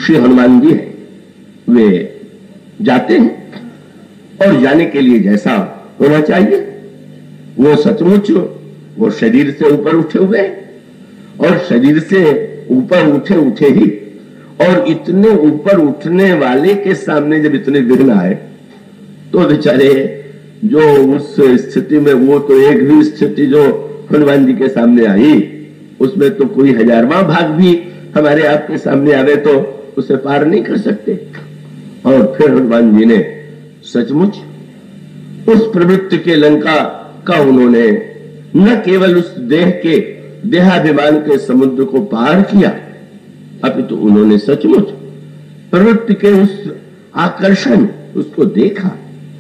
श्री हनुमान जी हैं, वे जाते हैं और जाने के लिए जैसा होना चाहिए वो सचमुच वो शरीर से ऊपर उठे हुए हैं और शरीर से ऊपर उठे उठे ही और इतने ऊपर उठने वाले के सामने जब इतने विघ्न आए तो बेचारे जो उस स्थिति में, वो तो एक भी स्थिति जो हनुमान जी के सामने आई उसमें तो कोई हजारवां भाग भी हमारे आपके सामने आवे तो उसे पार नहीं कर सकते। और फिर हनुमान जी ने सचमुच उस प्रवृत्ति के लंका का उन्होंने न केवल उस देह के देहाभिमान के समुद्र को पार किया, अपितु उन्होंने सचमुच प्रवृत्ति के उस आकर्षण उसको देखा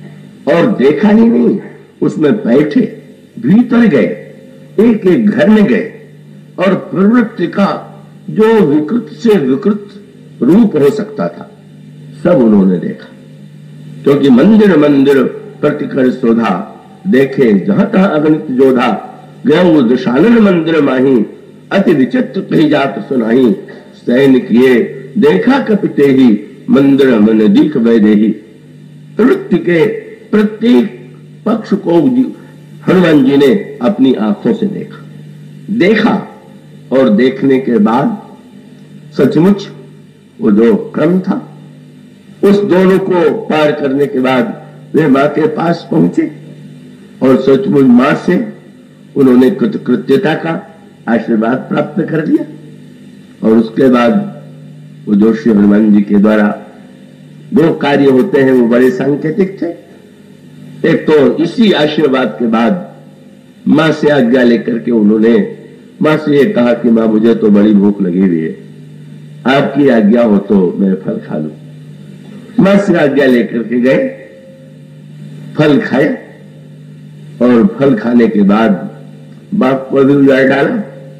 और देखा ही नहीं, उसमें बैठे भीतर गए, एक एक घर में गए और प्रवृत्ति का जो विकृत से विकृत रूप हो सकता था सब उन्होंने देखा। क्योंकि मंदिर मंदिर प्रतिकर शोधा, देखे जहां तहां अगणित जोधा, गए दशानन मंदिर माही, अति विचित्र कही जात सुनाही, सैन किए देखा कपिते ही, मंदिर मन दीख वैदेही। प्रवृत्ति के प्रत्येक पक्ष को हनुमान जी ने अपनी आंखों से देखा और देखने के बाद सचमुच वो जो क्रम था उस दोनों को पार करने के बाद वे मां के पास पहुंचे और सचमुच मां से उन्होंने कृतकृत्यता का आशीर्वाद प्राप्त कर लिया। और उसके बाद वो जो श्री हनुमान जी के द्वारा दो कार्य होते हैं वो बड़े सांकेतिक थे। एक तो इसी आशीर्वाद के बाद मां से आज्ञा लेकर के उन्होंने मां से ये कहा कि मां मुझे तो बड़ी भूख लगी हुई है, आपकी आज्ञा हो तो मैं फल खा लूं। मां से आज्ञा लेकर के गए, फल खाया और फल खाने के बाद बाप को भी उजाड़ डाला।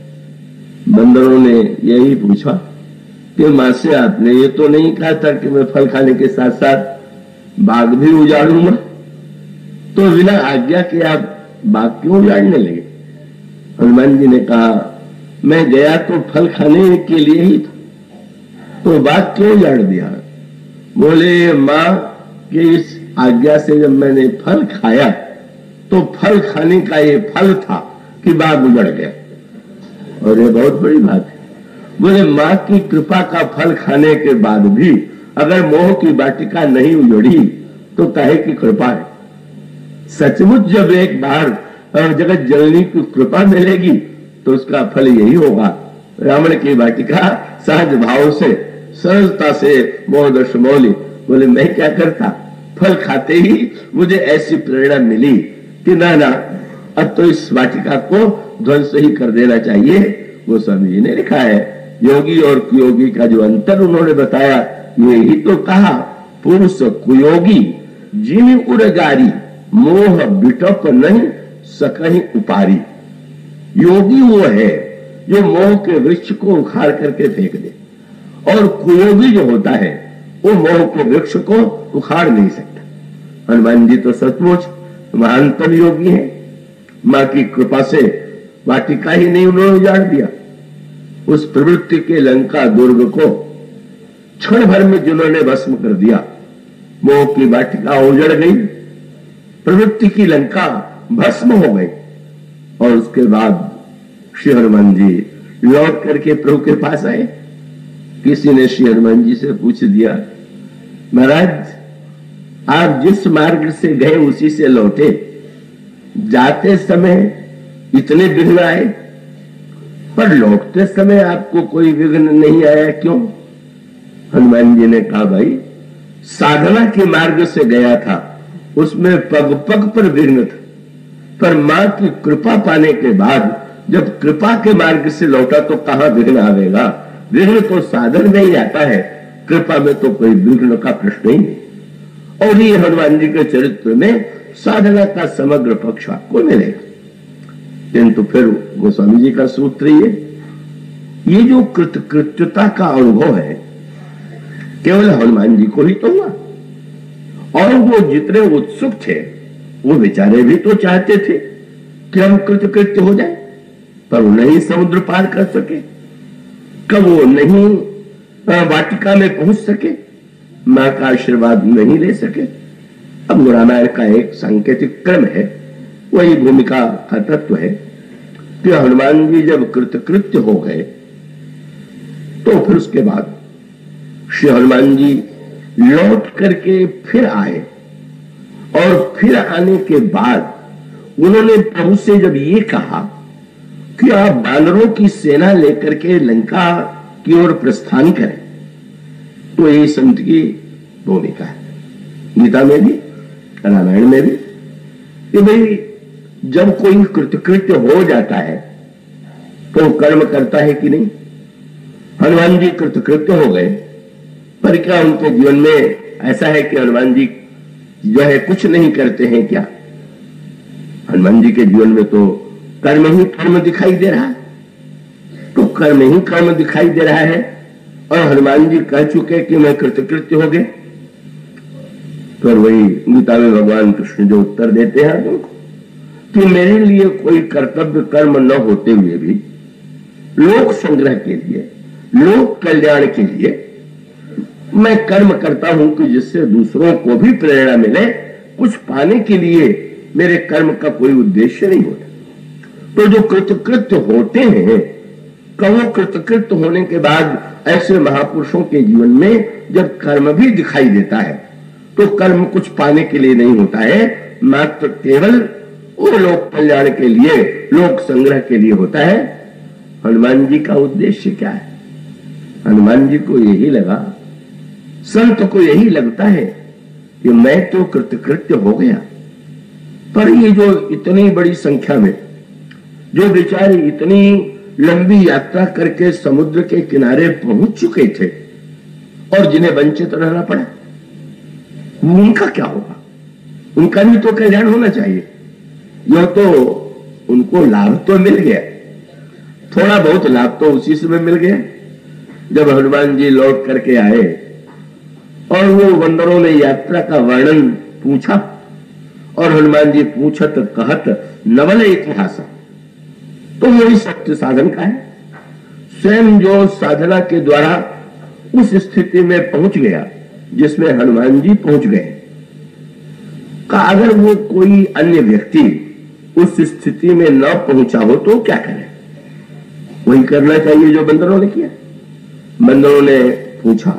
बंदरों ने यही पूछा कि मां से आपने ये तो नहीं कहा था कि मैं फल खाने के साथ साथ बाग भी उजाड़ूंगा, तो बिना आज्ञा के आप बाग क्यों उजाड़ने लगे? हनुमान जी ने कहा मैं गया तो फल खाने के लिए ही था, तो बाग क्यों उजाड़ दिया? बोले मां के इस आज्ञा से जब मैंने फल खाया तो फल खाने का ये फल था कि बाग उजड़ गया। और ये बहुत बड़ी बात है। बोले मां की कृपा का फल खाने के बाद भी अगर मोह की वाटिका नहीं उजड़ी तो काहे की कृपा है? सचमुच जब एक बार जगत जननी की कृपा मिलेगी तो उसका फल यही होगा। रावण की वाटिका सहज भाव से सरलता से मोहदर्श मौली। बोले मैं क्या करता, फल खाते ही मुझे ऐसी प्रेरणा मिली कि ना अब तो इस वाटिका को ध्वंस ही कर देना चाहिए। वो स्वामी जी ने लिखा है, योगी और कुयोगी का जो अंतर उन्होंने बताया यही तो कहा, पुरुष कुयोगी जिन उड़गारी, मोह बिटप नहीं सकहीं उपारी। योगी वो है जो मोह के वृक्ष को उखाड़ करके फेंक दे, और कुयोगी जो होता है वो मोह के वृक्ष को उखाड़ नहीं सकता। हनुमान जी तो सचमुच महानतम योगी है। मां की कृपा से वाटिका ही नहीं उन्होंने उजाड़ दिया, उस प्रवृत्ति के लंका दुर्ग को क्षण भर में जिन्होंने भस्म कर दिया। मोह की वाटिका उजड़ गई, प्रवृत्ति की लंका भस्म हो गई। और उसके बाद श्री हनुमान जी लौट करके प्रभु के पास आए। किसी ने श्री हनुमान जी से पूछ दिया, महाराज आप जिस मार्ग से गए उसी से लौटे, जाते समय इतने विघ्न आए पर लौटते समय आपको कोई विघ्न नहीं आया, क्यों? हनुमान जी ने कहा भाई साधना के मार्ग से गया था, उसमें पग पग पर विघ्न था, पर मां की कृपा पाने के बाद जब कृपा के मार्ग से लौटा तो कहां विघ्न आवेगा? विघ्न तो साधन में ही आता है, कृपा में तो कोई विघ्न का प्रश्न ही नहीं। और ये हनुमान जी के चरित्र में साधना का समग्र पक्ष आपको मिलेगा। किंतु फिर गोस्वामी जी का सूत्र ये जो कृतकृत्यता का अनुभव है केवल हनुमान जी को ही तो हुआ, और वो जितने उत्सुक थे वो बेचारे भी तो चाहते थे कि हम कृतकृत्य हो जाए, पर वो नहीं समुद्र पार कर सके। कब वो नहीं वाटिका में पहुंच सके, मां का आशीर्वाद नहीं ले सके। अब रामायण का एक सांकेतिक क्रम है, वही भूमिका का तत्व है कि हनुमान जी जब कृतकृत्य हो गए तो फिर उसके बाद श्री हनुमान जी लौट करके फिर आए, और फिर आने के बाद उन्होंने प्रभु से जब ये कहा कि आप बानरों की सेना लेकर के लंका की ओर प्रस्थान करें, तो ये संत की भूमिका है, गीता में भी रामायण में भी, कि भाई जब कोई कृतकृत्य हो जाता है तो कर्म करता है कि नहीं। हनुमान जी कृतकृत्य हो गए, पर क्या उनके जीवन में ऐसा है कि हनुमान जी जो है कुछ नहीं करते हैं क्या? हनुमान जी के जीवन में तो कर्म ही कर्म दिखाई दे रहा है, तो कर्म ही कर्म दिखाई दे रहा है, और हनुमान जी कह चुके कि मैं कृतकृत्य हो गए। तो वही गीता में भगवान कृष्ण जो उत्तर देते हैं तुमको कि मेरे लिए कोई कर्तव्य कर्म न होते हुए भी लोक संग्रह के लिए, लोक कल्याण के लिए मैं कर्म करता हूं कि जिससे दूसरों को भी प्रेरणा मिले, कुछ पाने के लिए मेरे कर्म का कोई उद्देश्य नहीं होता। तो जो कृतकृत्य होते हैं, कहो कृतकृत्य होने के बाद ऐसे महापुरुषों के जीवन में जब कर्म भी दिखाई देता है तो कर्म कुछ पाने के लिए नहीं होता है, मात्र केवल वो लोक कल्याण के लिए, लोक संग्रह के लिए होता है। हनुमान जी का उद्देश्य क्या है? हनुमान जी को यही लगा, संत को यही लगता है कि मैं तो कृतकृत्य हो गया, पर ये जो इतनी बड़ी संख्या में जो बेचारे इतनी लंबी यात्रा करके समुद्र के किनारे पहुंच चुके थे और जिन्हें वंचित रहना पड़ा, उनका क्या होगा? उनका भी तो कल्याण होना चाहिए। यह तो उनको लाभ तो मिल गया, थोड़ा बहुत लाभ तो उसी समय मिल गया जब हनुमान जी लौट करके आए और वो बंदरों ने यात्रा का वर्णन पूछा, और हनुमान जी पूछत कहत नवल इतिहास, तो वही सत्य साधन का है। स्वयं जो साधना के द्वारा उस स्थिति में पहुंच गया जिसमें हनुमान जी पहुंच गए, का अगर वो कोई अन्य व्यक्ति उस स्थिति में न पहुंचा हो तो क्या करे? वही करना चाहिए जो बंदरों ने किया। बंदरों ने पूछा,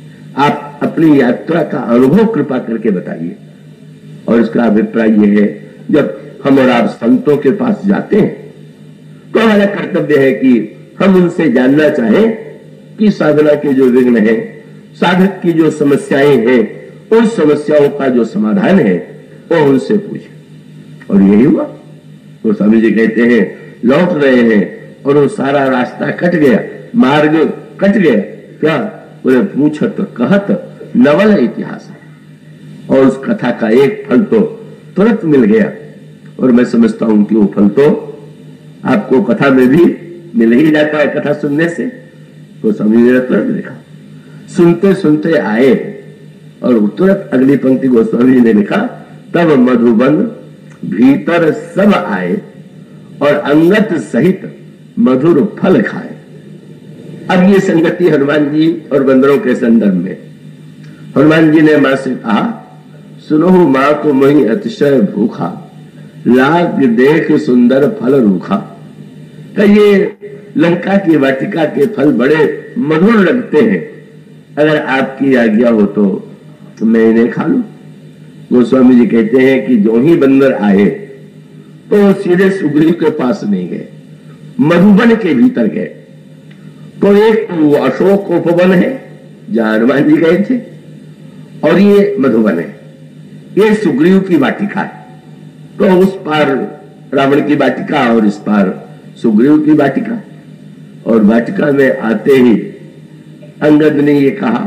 आप अपनी यात्रा का अनुभव कृपा करके बताइए। और इसका अभिप्राय यह है, जब हम और आप संतों के पास जाते हैं तो हमारा कर्तव्य है कि हम उनसे जानना चाहें कि साधना के जो विघ्न है, साधक की जो समस्याएं हैं, उन समस्याओं का जो समाधान है वो उनसे पूछे। और यही हुआ। तो स्वामी जी कहते हैं लौट रहे हैं और वो सारा रास्ता कट गया, मार्ग कट गया, क्या उन्हें पूछत कहत नवल इतिहास, और उस कथा का एक फल तो तुरंत मिल गया। और मैं समझता हूं कि वो फल तो आपको कथा में भी मिल ही जाता है कथा सुनने से। तो स्वामी जी ने तुरंत लिखा, सुनते सुनते आए, और तुरंत अगली पंक्ति गोस्वामी जी ने लिखा, तब मधुबन भीतर सब आए और अंगत सहित मधुर फल खाए। अब ये संगति हनुमान जी और बंदरों के संदर्भ में, हनुमान जी ने मां से कहा, सुनो मां को मही अतिशय भूखा, लाग देख सुंदर फल रूखा। तो ये लंका की वाटिका के फल बड़े मधुर लगते हैं, अगर आपकी आज्ञा हो तो मैं इन्हें खा लूं। गोस्वामी जी कहते हैं कि जो ही बंदर आए तो सीधे सुग्रीव के पास नहीं गए, मधुबन के भीतर गए। तो एक वो अशोक उपवन है जहां हनुमान जी गए थे, और ये मधुबन है, ये सुग्रीव की वाटिका है। तो उस पार रावण की वाटिका और इस पार सुग्रीव की वाटिका। और वाटिका में आते ही अंगद ने ये कहा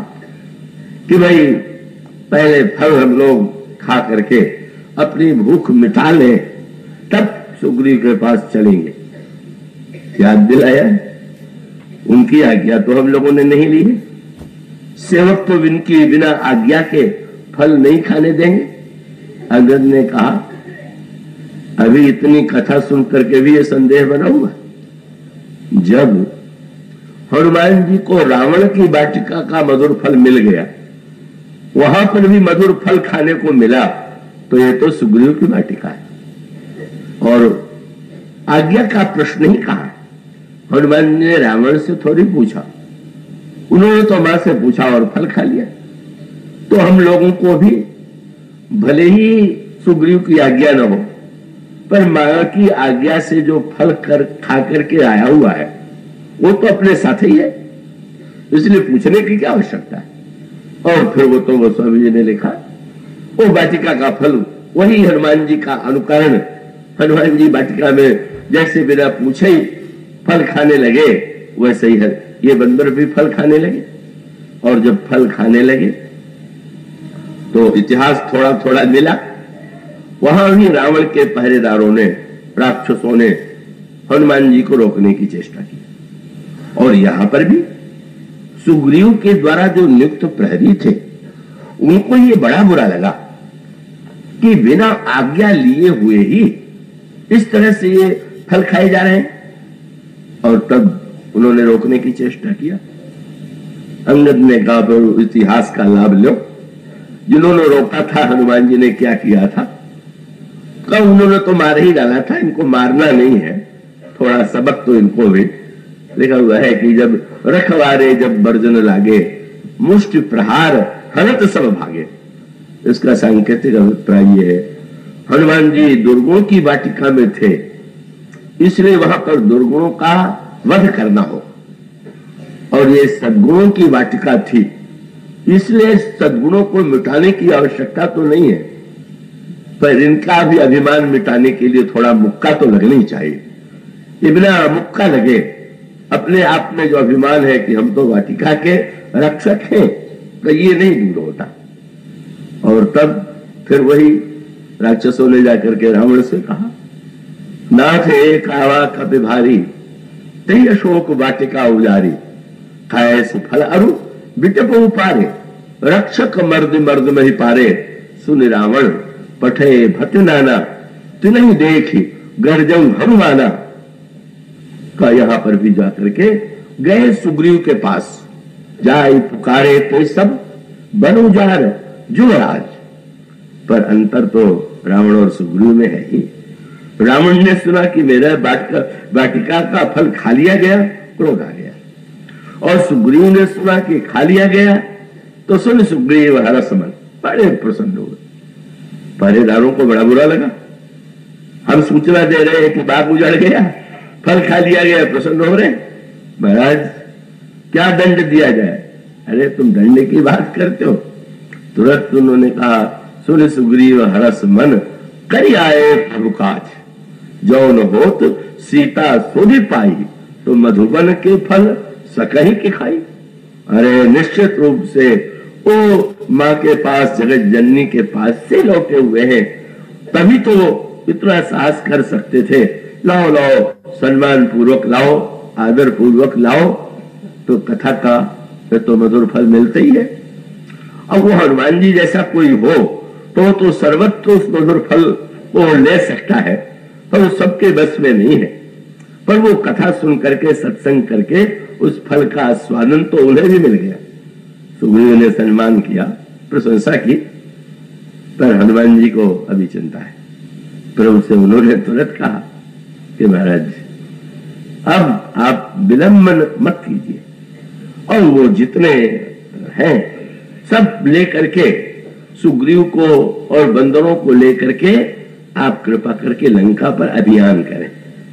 कि भाई पहले फल हम लोग खा करके अपनी भूख मिटा लें, तब सुग्रीव के पास चलेंगे। याद दिलाया, उनकी आज्ञा तो हम लोगों ने नहीं ली है। सेवक तो इनकी बिना आज्ञा के फल नहीं खाने देंगे। अंगद ने कहा, अभी इतनी कथा सुन करके भी ये संदेह बना हुआ, जब हनुमान जी को रावण की वाटिका का मधुर फल मिल गया, वहां पर भी मधुर फल खाने को मिला, तो ये तो सुग्रीव की वाटिका है। और आज्ञा का प्रश्न ही कहा, हनुमान जी ने रावण से थोड़ी पूछा, उन्होंने तो मां से पूछा और फल खा लिया। तो हम लोगों को भी भले ही सुग्रीव की आज्ञा न हो, पर मां की आज्ञा से जो फल खा करके आया हुआ है वो तो अपने साथ ही है, इसलिए पूछने की क्या आवश्यकता है। और फिर वो तो गोस्वामी जी ने लिखा, वो वाटिका का फल वही हनुमान जी का अनुकरण, हनुमान जी वाटिका में जैसे बिना पूछे ही फल खाने लगे, वैसे ही है ये बंदर भी फल खाने लगे। और जब फल खाने लगे तो इतिहास थोड़ा थोड़ा मिला, वहां भी रावण के पहरेदारों ने, राक्षसों ने हनुमान जी को रोकने की चेष्टा की। और यहां पर भी सुग्रीव के द्वारा जो नियुक्त प्रहरी थे, उनको ये बड़ा बुरा लगा कि बिना आज्ञा लिए हुए ही इस तरह से ये फल खाए जा रहे हैं। और तब उन्होंने रोकने की चेष्टा किया। अंगद ने कहा, इतिहास का लाभ लो, जिन्होंने रोका था हनुमान जी ने क्या किया था। कब उन्होंने तो मार ही डाला था, इनको मारना नहीं है, थोड़ा सबक तो इनको भी। लिखा हुआ है कि जब रखवारे जब बर्जन लागे, मुष्टि प्रहार हनत सब भागे। इसका सांकेतिक अभिप्राय ये है, हनुमान जी दुर्गुणों की वाटिका में थे, इसलिए वहां पर दुर्गुणों का वध करना हो, और ये सद्गुणों की वाटिका थी, इसलिए सद्गुणों को मिटाने की आवश्यकता तो नहीं है, पर इनका भी अभिमान मिटाने के लिए थोड़ा मुक्का तो लगनी चाहिए। ये बिना मुक्का लगे अपने आप में जो अभिमान है कि हम तो वाटिका के रक्षक हैं, तो ये नहीं दूर होता। और तब फिर वही राक्षसों ने जाकर के रावण से कहा, नाथ एक आवा कपि भारी, तही अशोक वाटिका उजारी, खाए सुफल अरु बिटप उपारे, रक्षक मर्द मर्द में ही पारे, सुन रावण पठे भट नाना, तिनहि देखी गर्जऊ हनुमाना। का यहां पर भी जाकर के गए सुग्रीव के पास, जाई पुकारे ते सब बनु जार जुवराज। पर अंतर तो रावण और सुग्रीव में है ही। रावण ने सुना कि मेरा वाटिका का फल खा लिया गया, क्रोध आ गया, और सुग्रीव ने सुना कि खा लिया गया, तो सुन सुग्रीव हरस मन, बड़े प्रसन्न हुए। पहरेदारों को बड़ा बुरा लगा, हम सूचना दे रहे हैं कि बाग उजड़ गया, फल खा लिया गया, प्रसन्न हो रहे। महाराज क्या दंड दिया जाए? अरे तुम दंड की बात करते हो। तुरंत उन्होंने कहा, सुन सुग्रीव हरस मन, करी आए प्रभु काज, जौन होत सीता सोधी पाई, तो मधुबन के फल सकही के खाई। अरे निश्चित रूप से वो माँ के पास, जगत जननी के पास से लौटे हुए हैं, तभी तो इतना साहस कर सकते थे। लाओ लाओ, सम्मान पूर्वक लाओ, आदर पूर्वक लाओ, तो कथा का फिर तो मधुर फल मिलते ही है। अब वो हनुमान जी जैसा कोई हो तो सर्वत्र उस मधुर फल को ले सकता है, पर वो सबके बस में नहीं है। पर वो कथा सुन करके, सत्संग करके उस फल का आस्वादन तो उन्हें भी मिल गया। सुग्रीव ने सम्मान किया, प्रशंसा की, पर हनुमान जी को अभी चिंता है। पर उनसे उन्होंने तुरंत कहा कि महाराज अब आप विलंबन मत कीजिए, और वो जितने हैं सब लेकर के, सुग्रीव को और बंदरों को लेकर के आप कृपा करके लंका पर अभियान करें।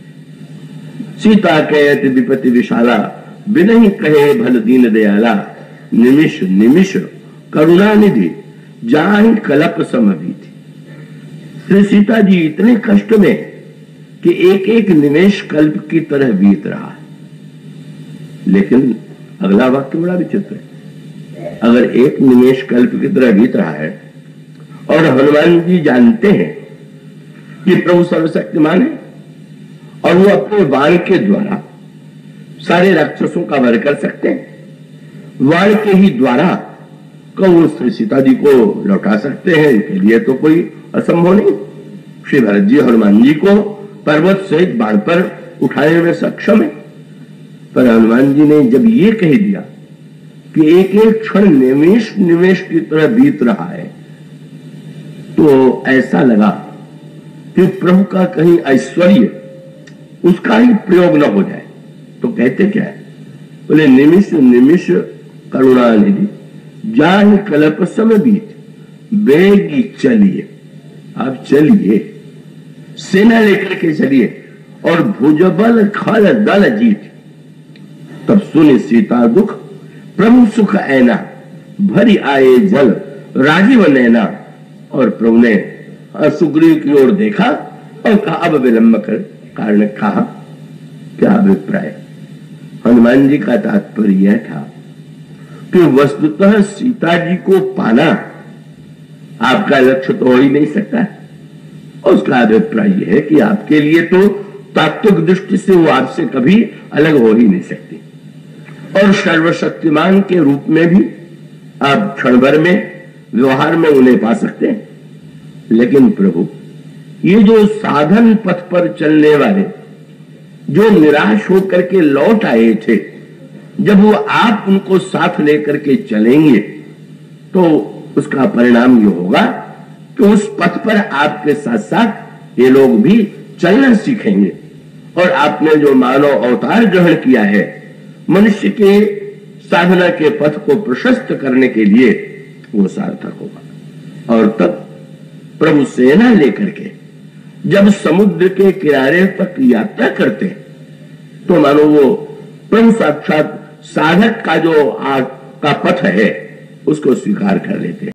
सीता कहत विपति विशाला, बिनहि कहे भल दीन दयाला, निमिष निमिष करुणा निधि, जाहि कलप समभीति। श्री सीता जी इतने कष्ट में कि एक एक निमेष कल्प की तरह बीत रहा। लेकिन अगला वाक्य बड़ा विचित्र है। अगर एक निमेष कल्प की तरह बीत रहा है और हनुमान जी जानते हैं कि प्रभु सर्वशक्तिमान है और वो अपने बाण के द्वारा सारे राक्षसों का वध कर सकते हैं, बाण के ही द्वारा वो श्री सीता जी को लौटा सकते हैं, इनके लिए तो कोई असंभव नहीं। श्री भरत जी हनुमान जी को पर्वत सहित बाण पर उठाने में सक्षम है। पर हनुमान जी ने जब ये कह दिया कि एक एक क्षण निमेष निमेष की तरह बीत रहा है, तो ऐसा लगा कि प्रभु का कहीं ऐश्वर्य उसका ही प्रयोग न हो जाए। तो कहते क्या है, बोले निमिष निमिष करुणानिधि जान कल्प सम बीत बेगी चलिए। आप चलिए, सेना लेकर के चलिए और भुजबल खल दल जीत। तब सुने सीता दुख प्रभु सुख ऐना भरी आए जल राजीव नैना। और प्रभु ने सुग्रीव की ओर देखा और कहा, अब विलंब कर कारण कहा। क्या अभिप्राय? हनुमान जी का तात्पर्य यह था कि वस्तुतः सीता जी को पाना आपका लक्ष्य तो हो ही नहीं सकता। और उसका अभिप्राय यह है कि आपके लिए तो तात्विक दृष्टि से वो आपसे कभी अलग हो ही नहीं सकती, और सर्वशक्तिमान के रूप में भी आप क्षण भर में व्यवहार में उन्हें पा सकते हैं। लेकिन प्रभु ये जो साधन पथ पर चलने वाले जो निराश होकर के लौट आए थे, जब वो आप उनको साथ लेकर के चलेंगे तो उसका परिणाम ये होगा कि उस पथ पर आपके साथ साथ ये लोग भी चलना सीखेंगे, और आपने जो मानव अवतार ग्रहण किया है मनुष्य के साधना के पथ को प्रशस्त करने के लिए, वो सार्थक होगा। और तब प्रभु सेना लेकर के जब समुद्र के किनारे तक यात्रा करते तो मानो वो प्रभु साक्षात साधक का जो का पथ है उसको स्वीकार कर लेते।